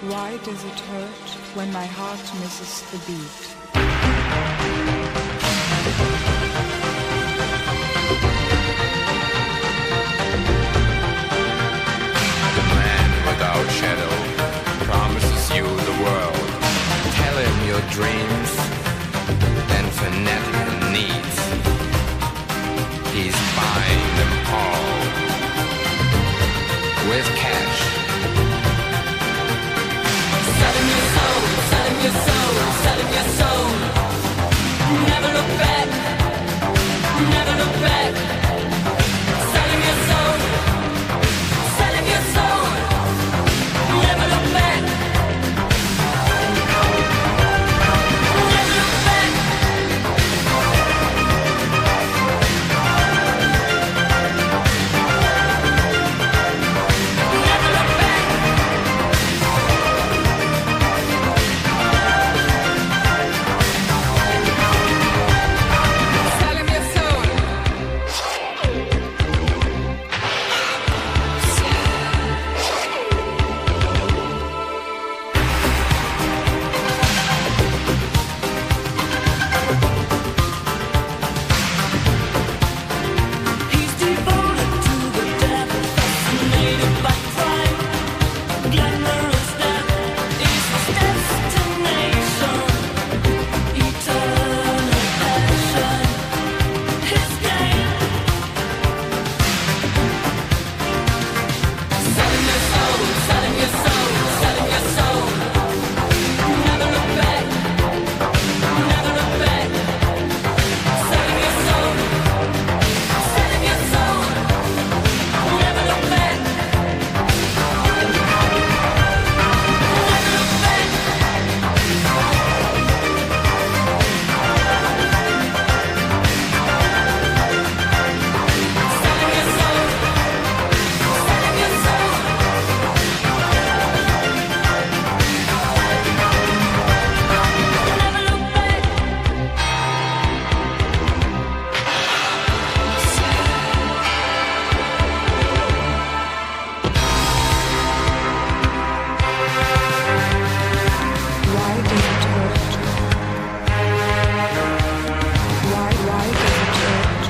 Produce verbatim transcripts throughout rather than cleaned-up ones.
Why does it hurt when my heart misses the beat? The man without shadow promises you the world. Tell him your dreams and fanatic needs. He's buying them all with cash. Selling your soul, selling your soul, selling your soul. Never look back, never look back. Selling your soul, selling your soul. Never look back, never look back. Never look back. Selling your soul. He's devoted to the devil, fascinated by crime. Glamorous death is his destination. Eternal passion, his game. Selling your soul, selling your soul, selling your soul. Never look back, never look back. Selling your soul, selling your soul. Never look back, never look back. Selling your soul, selling your soul. Never look back. Why does it hurt? Why, why does it hurt?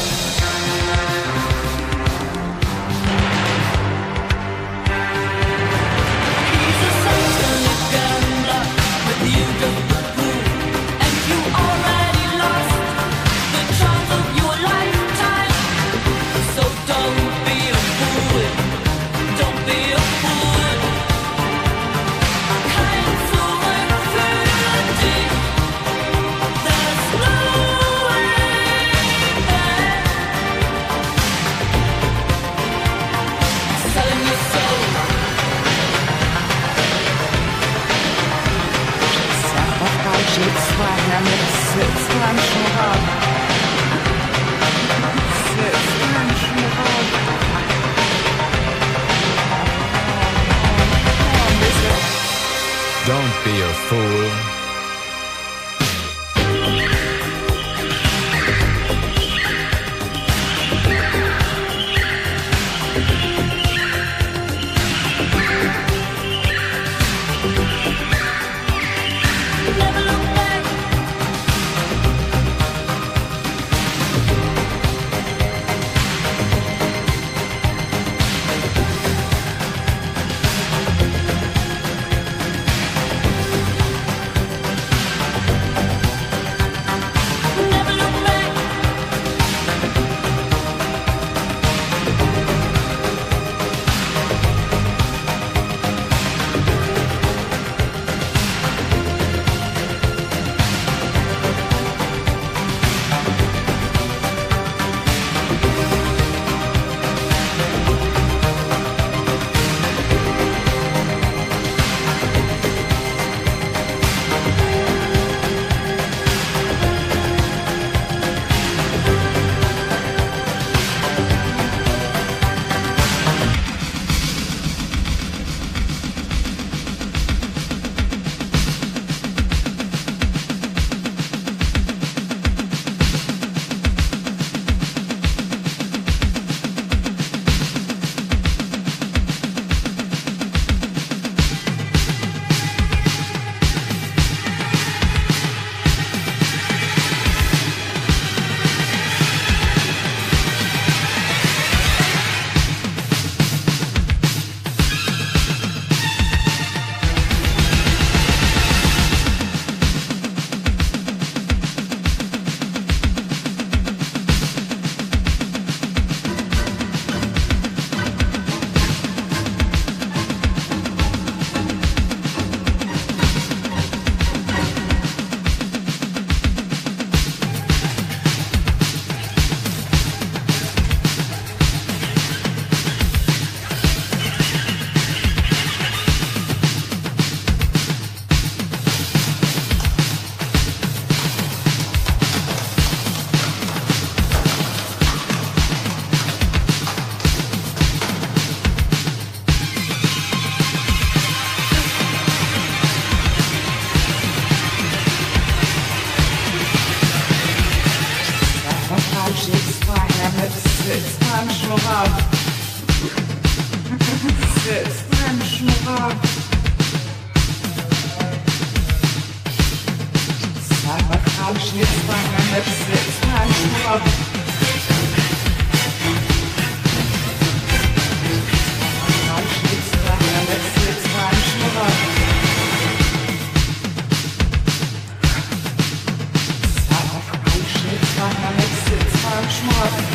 He's a Satanistic gambler with you just the fool, and you already lost the chance of your lifetime. So don't be a fool, don't be a fool. Kind to infinity, there's no way back. Selling your soul. Покажи свайнами сыцлан шурам. Сыцлан шурам. Don't be a fool. Never look back. Sitzt beim Schnurrbart. Sauerkraut-Schnitzbank an der sitzt beim Schnurrbart. Sauerkraut-Schnitzbank an der sitzt beim Schnurrbart. Sauerkraut-Schnitzbank an der sitzt beim Schnurrbart.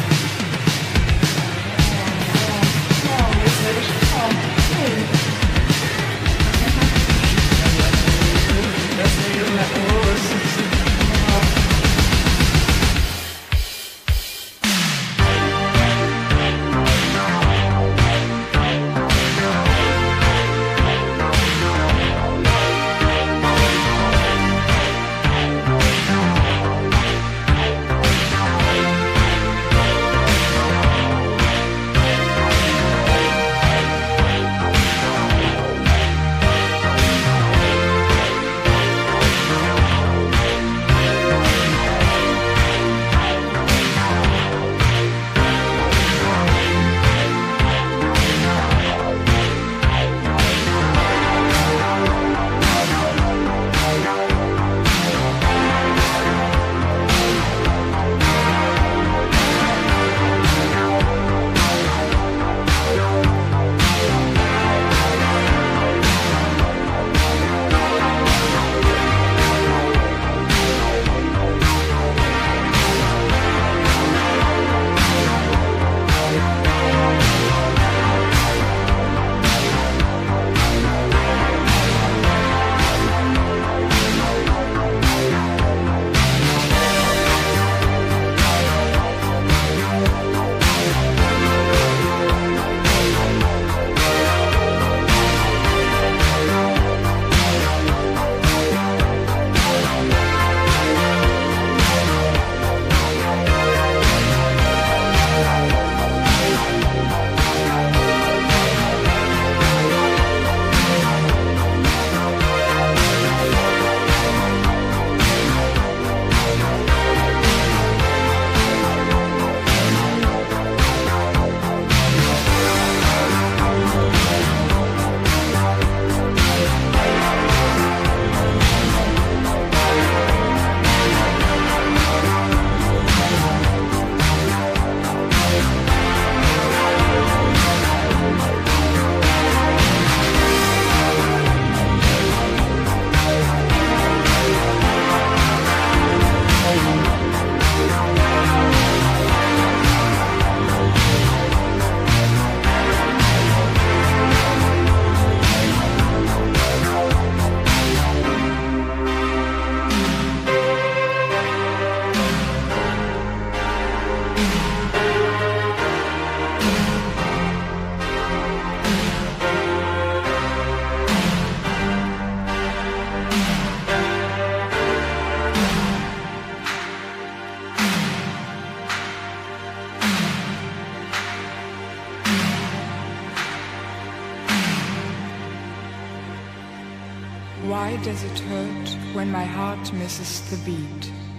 Why does it hurt when my heart misses the beat?